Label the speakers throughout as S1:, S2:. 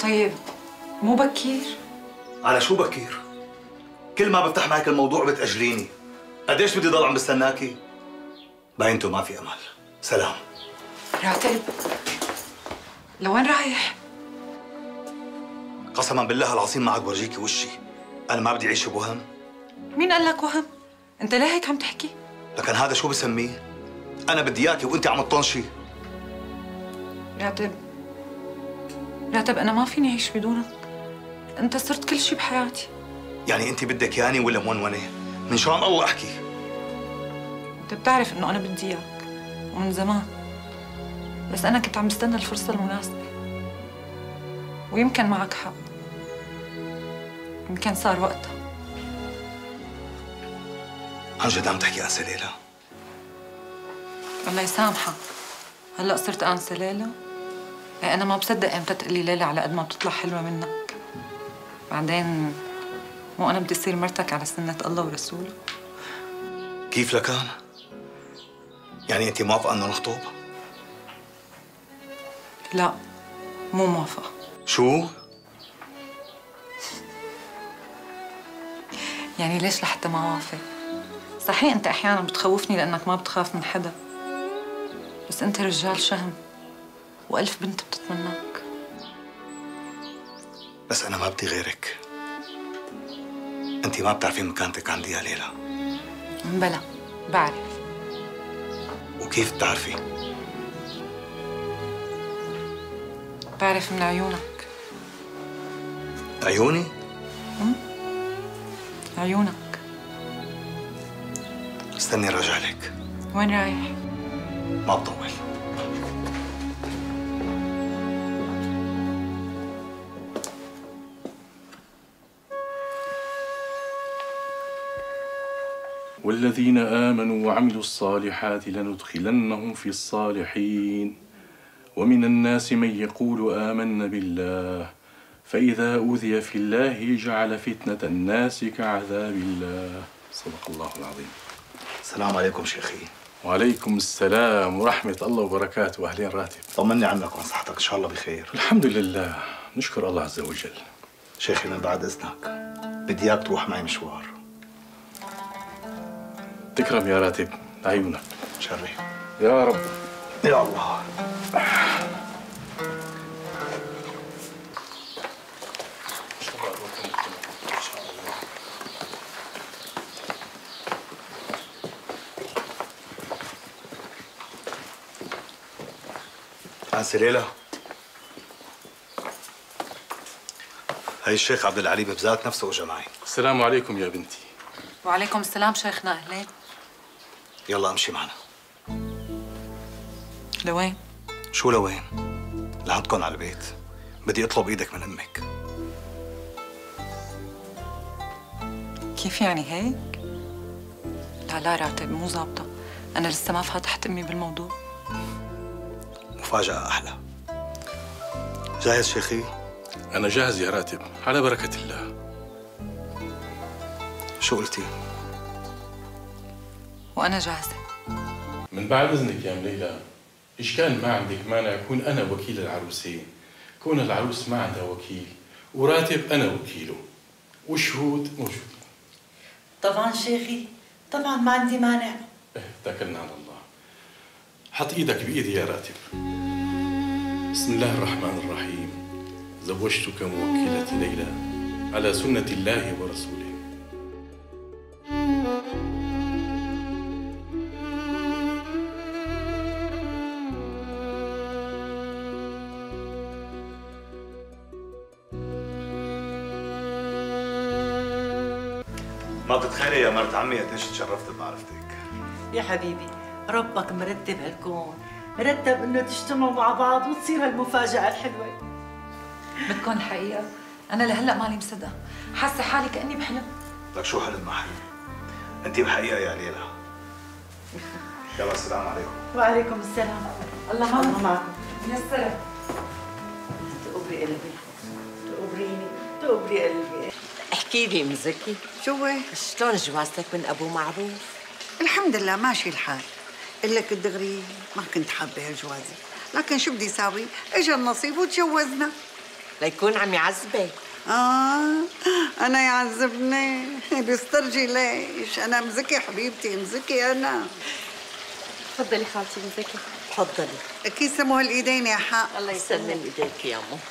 S1: طيب مو بكير؟
S2: على شو بكير؟ كل ما بفتح معك الموضوع بتأجليني. قديش بدي ضل عم بستناكي؟ باينتو ما في امل. سلام.
S1: راتب، لوين رايح؟
S2: قسما بالله العظيم ما عاد برجيكي وشي. انا ما بدي اعيش بوهم.
S1: مين قال لك وهم؟ انت ليه هيك عم تحكي؟
S2: لكن هذا شو بسميه؟ انا بدي اياكي وانت عم تطنشي.
S1: راتب انا ما فيني اعيش بدونك. انت صرت كل شيء بحياتي.
S2: يعني انت بدك ياني ولا مونونه؟ من شان الله احكي.
S1: انت بتعرف انه انا بدي اياك ومن زمان، بس انا كنت عم بستنى الفرصه المناسبه، ويمكن معك حق، يمكن صار وقتها.
S2: عن جد عم تحكي انسه ليلى؟
S1: الله يسامحك، هلا صرت انسه ليلى؟ ايه انا ما بصدق امتى تقلي ليلى على قد ما بتطلع حلوه منك. بعدين مو انا بدي اصير مرتك على سنه الله ورسوله؟
S2: كيف لكان؟ يعني انت موافقه انه نخطب؟
S1: لا، مو موافقه.
S2: شو؟
S1: يعني ليش لحتى ما وافق؟ صحيح انت احيانا بتخوفني لانك ما بتخاف من حدا، بس انت رجال شهم والف بنت بتتمناك.
S2: بس انا ما بدي غيرك. انت ما بتعرفي مكانتك عندي يا ليلى.
S1: بلا بعرف.
S2: وكيف بتعرفي؟
S1: بعرف من عيونك.
S2: عيوني؟
S1: عيونك.
S2: استني راجع لك.
S1: وين رايح؟
S2: ما بطول.
S3: والذين آمنوا وعملوا الصالحات لندخلنهم في الصالحين ومن الناس من يقول آمنا بالله فإذا أوذي في الله جعل فتنة الناس كعذاب الله. صدق الله العظيم.
S2: السلام عليكم شيخي.
S3: وعليكم السلام ورحمة الله وبركاته. أهلين راتب.
S2: طمني عنك وعن صحتك، إن شاء الله بخير.
S3: الحمد لله، نشكر الله عز وجل.
S2: شيخي من بعد إذنك بدي إياك تروح معي مشوار.
S3: تكرم يا راتب، عيونك.
S2: شري.
S3: يا رب.
S2: يا الله. أنسة ليلى، هي الشيخ عبد العلي بذات نفسه اجى معي.
S3: السلام عليكم يا بنتي.
S1: وعليكم السلام شيخنا، أهلين.
S2: يلا امشي معنا.
S1: لوين؟
S2: شو لوين؟ لعندكم على البيت. بدي اطلب ايدك من امك.
S1: كيف يعني هيك؟ لا راتب، مو ظابطة. أنا لسه ما فاتحت أمي بالموضوع.
S2: مفاجأة أحلى. جاهز شيخي؟
S3: أنا جاهز يا راتب، على بركة الله.
S2: شو قلتي؟
S1: وأنا جاهزة.
S3: من بعد إذنك يا ليلى، إيش كان ما عندك مانع يكون أنا وكيل العروسين؟ كون العروس ما عندها وكيل وراتب أنا وكيله وشهود موجودين.
S4: طبعا شيخي، طبعا ما عندي مانع.
S3: اتكلنا على الله. حط إيدك بإيدي يا راتب. بسم الله الرحمن الرحيم. زوجتك موكلة ليلى على سنة الله ورسوله.
S2: ما بتتخيلي يا مرت عمي قديش تشرفت بمعرفتك.
S4: يا حبيبي، ربك مرتب هالكون، مرتب انه تجتمعوا مع بعض وتصير هالمفاجأة الحلوة.
S1: بدكم الحقيقة؟ أنا لهلا مالي مصدقة، حاسة حالي كأني بحلم.
S2: لك شو حلم ما حلم؟ أنت بحقيقة يا ليلى. يلا السلام عليكم.
S4: وعليكم السلام.
S1: الله
S4: معكم.
S1: يا السلام.
S4: تقبري قلبي، تقبريني، تقبري قلبي.
S5: احكي لي ام زكي،
S6: شو هي؟
S5: شلون جوازتك من ابو معروف؟
S6: الحمد لله ماشي الحال. قل لك الدغري ما كنت حابه هالجوازه، لكن شو بدي ساوي؟ اجى النصيب وتجوزنا.
S5: ليكون عم يعذبك.
S6: أنا يعذبني بيسترجي ليش؟ أنا مزكي حبيبتي، مزكي أنا.
S7: تفضلي خالتي مزكي.
S5: تفضلي.
S6: كيسموا هالإيدين يا حق.
S5: الله يسلم ايديك يا امه.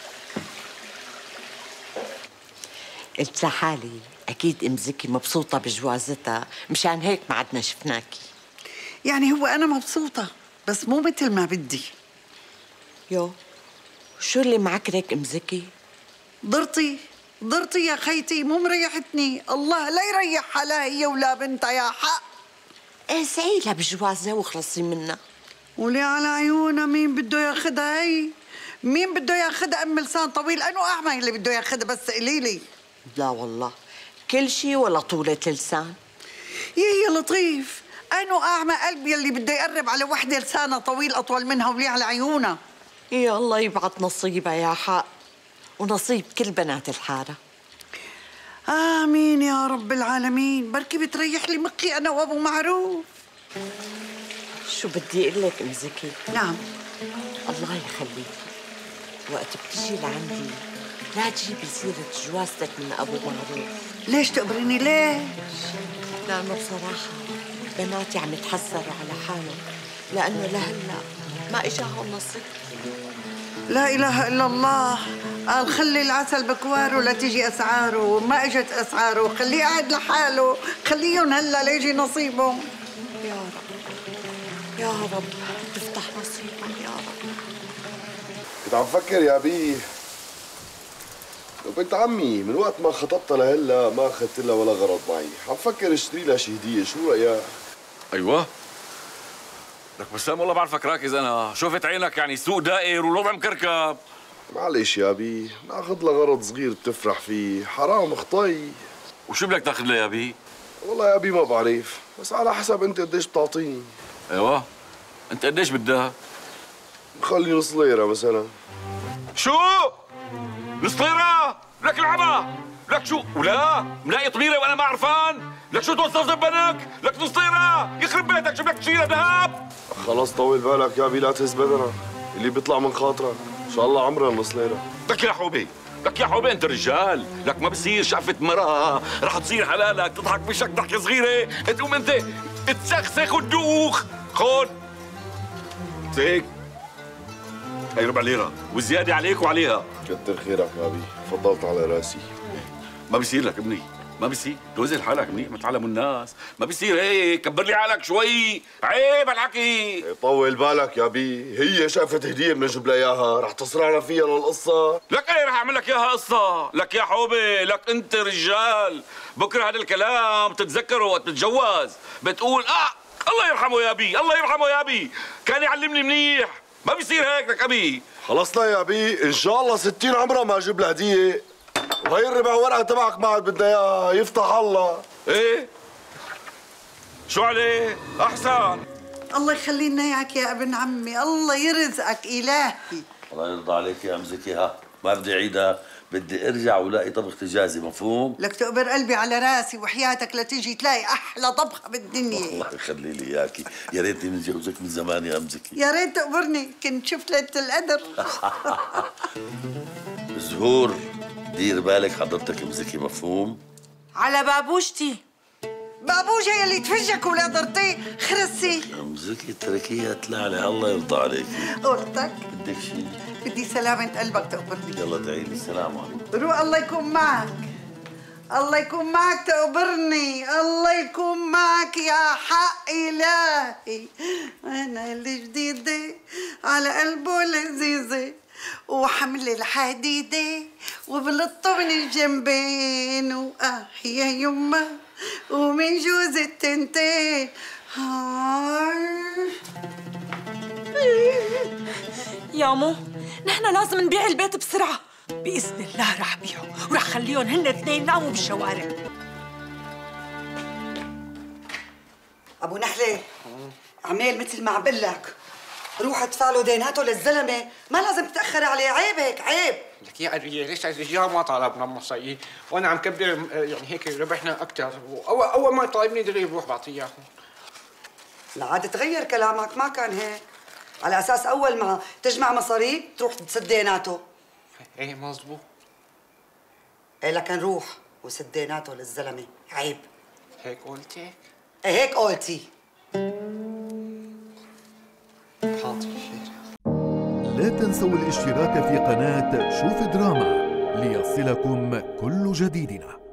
S5: قلت لحالي اكيد ام زكي مبسوطه بجوازتها، مشان هيك ما عدنا شفناكي.
S6: يعني هو أنا مبسوطة بس مو مثل ما بدي.
S5: يو شو اللي معكرك ام زكي؟
S6: ضرتي يا خيتي، مو مريحتني. الله لا يريحها لا هي ولا بنتها يا حق.
S5: ايه سعي لها بجوازها وخلصي منها.
S6: ولي على عيونها، مين بده ياخدها هي؟ مين بده ياخدها؟ ام لسان طويل، انو اعمى اللي بده ياخدها؟ بس قولي لي.
S5: لا والله كل شيء ولا طولة لسان.
S6: يا لطيف، انو اعمى قلبي اللي بده يقرب على وحده لسانها طويل اطول منها ولي على عيونها.
S5: يا الله يبعث نصيبها يا حق، ونصيب كل بنات الحاره.
S6: امين يا رب العالمين. بركي بتريح لي مخي انا وابو معروف.
S5: شو بدي اقول لك ام زكي؟
S6: نعم.
S5: الله يخليكي، وقت بتجي لعندي لا تجيبي سيرة جوازتك من ابو معروف.
S6: ليش تقبريني ليش؟
S5: لانه بصراحة بناتي عم يتحسروا على حالهم، لانه لهلا ما اجاهم نصيب.
S6: لا اله الا الله، قال خلي العسل بكواره لا تيجي اسعاره، ما اجت اسعاره، خليه قاعد لحاله، خليهم هلا ليجي نصيبهم.
S5: يا رب يا رب تفتح نصيبهم يا رب.
S8: كنت عم فكر يا بيه، لو بنت عمي من وقت ما خطبتها لهلا ما اخذت لها ولا غرض معي، عم فكر اشتري لها شي هديه، شو رايك؟
S9: ايوه لك بسام والله بعرفك راكز انا، شفت عينك يعني السوق دائر والوضع مكركب.
S8: معلش يا بيه، ناخذ لها غرض صغير بتفرح فيه، حرام خطي.
S9: وشو بدك تاخذ لها يا بيه؟
S8: والله يا بيه ما بعرف، بس على حسب انت قديش بتعطيني.
S9: ايوه انت قديش بدها؟
S8: خلي نص ليره مثلا.
S9: شو؟ نص ليره؟ لك العبا، لك شو؟ ولا ملاقي طبيره وانا ما عرفان؟ لك شو توصل زبنك؟ لك نص ليره، يخرب بيتك، شو بدك تشيلها ذهب؟
S8: خلص طول بالك يا بيه، لا تهز بدنك، اللي بيطلع من خاطرك، ان شاء الله عمرها نص ليره.
S9: لك يا حوبي، لك يا حوبي انت رجال، لك ما بصير شقفة مرأة رح تصير حلالك تضحك بشك ضحكة صغيرة، تقوم انت تسخسخ وتدوخ، خذ هيك هي ربع ليرة وزيادة عليك وعليها.
S8: كتر خيرك يا بيه، فضلت على راسي.
S9: ما بصير لك ابني، ما بصير، توزن حالك منيح ما تعلموا الناس، ما بصير هيك، كبر لي حالك شوي، عيب هالحكي.
S8: طول بالك يا بيه، هي شافت هديه بنجيب لها اياها، رح تصرعنا فيها للقصه.
S9: لك ايه رح اعمل لك اياها قصه، لك يا حوبي، لك انت رجال، بكره هذا الكلام تتذكره وقت تتجوز، بتقول الله يرحمه يا بي، الله يرحمه يا بي، كان يعلمني منيح، ما بيصير هيك لك ابي.
S8: خلصنا يا بي، ان شاء الله 60 عمرها ما اجيب لها هديه، وهي الربع ورقه تبعك ما عاد بدنا اياها، يفتح الله.
S9: ايه؟ شو عليه؟ احسن.
S6: الله يخلي لنا اياك يا ابن عمي، الله يرزقك الهي.
S10: الله يرضى عليك يا ام زكي، ها ما بدي اعيدها، بدي ارجع ولاقي طبخ تجازي، مفهوم؟
S6: لك تقبر قلبي على راسي وحياتك لتيجي تلاقي احلى طبخه بالدنيا.
S10: الله يخلي لي اياكي، يا ريتني متجوزك من زمان يا ام زكي.
S6: يا ريت تقبرني، كنت شفت ليله القدر.
S10: زهور دير بالك حضرتك ام زكي، مفهوم؟
S7: على بابوشتي.
S6: بابوجة يلي تفجك ولا ضرتي خرسي.
S10: ام زكي اتركيها تلعلي، الله يرضى عليك.
S6: قلتك
S10: بدك شيء؟
S6: بدي سلامة قلبك تقبرني.
S10: يلا ادعي لي، السلام عليكم.
S6: روح، الله يكون معك، الله يكون معك تقبرني، الله يكون معك يا حق إلهي. أنا الجديدة على قلبه لذيذة، وحمل الحديدة وبلطه من الجنبين، يا يما ومن جوز التنتين.
S7: يا مو نحن لازم نبيع البيت بسرعة، بإذن الله رح بيعه ورح خليهم هن الاثنين يناموا بالشوارع.
S6: أبو نحلة، عمال مثل ما عم بقول لك، روح ادفع له ديناته للزلمة، ما لازم تتأخر عليه، عيب هيك عيب.
S11: لك يا قرية ليش الرجال ما طالبنا مصاري، وانا عم كبر يعني هيك ربحنا اكثر، اول ما طالبني دري بروح بعطيه اياهم.
S6: لعاد تغير كلامك، ما كان هيك، على اساس اول ما تجمع مصاري تروح تسد ديناته.
S11: ايه مظبوط.
S6: ايه لكن روح وسديناته للزلمه، عيب.
S11: هيك قلتي؟
S6: ايه هيك قلتي.
S11: حاضر.
S12: لا تنسوا الاشتراك في قناة شوف دراما ليصلكم كل جديدنا.